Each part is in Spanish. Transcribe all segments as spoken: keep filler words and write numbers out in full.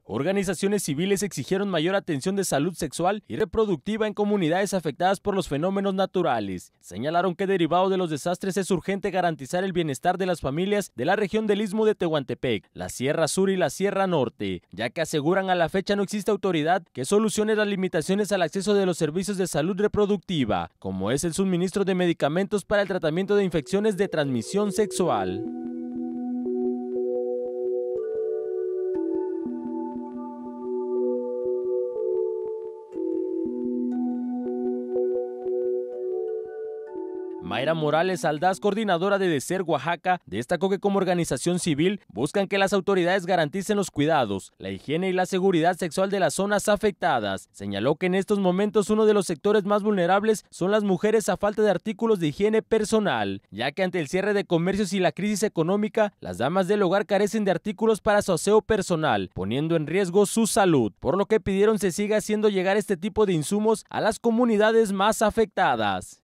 Organizaciones civiles exigieron mayor atención de salud sexual y reproductiva en comunidades afectadas por los fenómenos naturales. Señalaron que derivado de los desastres es urgente garantizar el bienestar de las familias de la región del Istmo de Tehuantepec, la Sierra Sur y la Sierra Norte, ya que aseguran a la fecha no existe autoridad que solucione las limitaciones al acceso de los servicios de salud reproductiva, como es el suministro de medicamentos para el tratamiento de infecciones de transmisión sexual. Mayra Morales Aldaz, coordinadora de DESER Oaxaca, destacó que como organización civil buscan que las autoridades garanticen los cuidados, la higiene y la seguridad sexual de las zonas afectadas. Señaló que en estos momentos uno de los sectores más vulnerables son las mujeres a falta de artículos de higiene personal, ya que ante el cierre de comercios y la crisis económica, las damas del hogar carecen de artículos para su aseo personal, poniendo en riesgo su salud, por lo que pidieron se siga haciendo llegar este tipo de insumos a las comunidades más afectadas.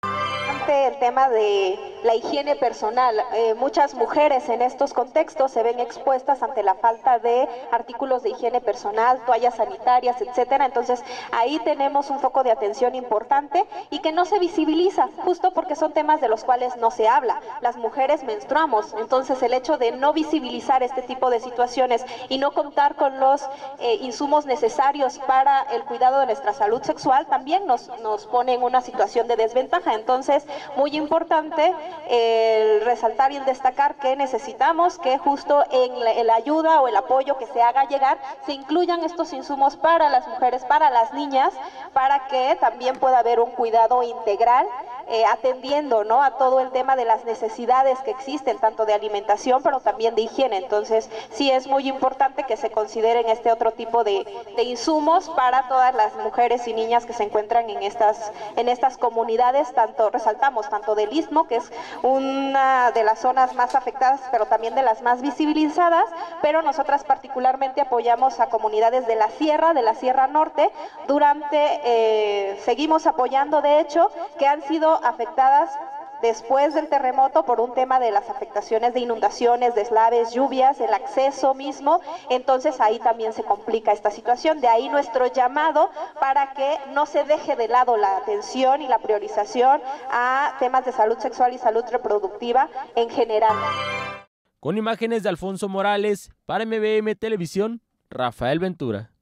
El tema de la higiene personal. Eh, muchas mujeres en estos contextos se ven expuestas ante la falta de artículos de higiene personal, toallas sanitarias, etcétera. Entonces ahí tenemos un foco de atención importante y que no se visibiliza, justo porque son temas de los cuales no se habla. Las mujeres menstruamos, entonces el hecho de no visibilizar este tipo de situaciones y no contar con los eh, insumos necesarios para el cuidado de nuestra salud sexual también nos, nos pone en una situación de desventaja. Entonces, muy importante el resaltar y el destacar que necesitamos que justo en la, en la ayuda o el apoyo que se haga llegar se incluyan estos insumos para las mujeres, para las niñas, para que también pueda haber un cuidado integral eh, atendiendo, ¿no?, a todo el tema de las necesidades que existen, tanto de alimentación pero también de higiene. Entonces sí es muy importante que se consideren este otro tipo de, de insumos para todas las mujeres y niñas que se encuentran en estas, en estas comunidades, tanto resaltamos tanto del Istmo, que es una de las zonas más afectadas, pero también de las más visibilizadas, pero nosotras particularmente apoyamos a comunidades de la Sierra, de la Sierra Norte, durante, eh, seguimos apoyando de hecho, que han sido afectadas después del terremoto por un tema de las afectaciones de inundaciones, deslaves, lluvias, el acceso mismo. Entonces ahí también se complica esta situación. De ahí nuestro llamado para que no se deje de lado la atención y la priorización a temas de salud sexual y salud reproductiva en general. Con imágenes de Alfonso Morales, para M B M Televisión, Rafael Ventura.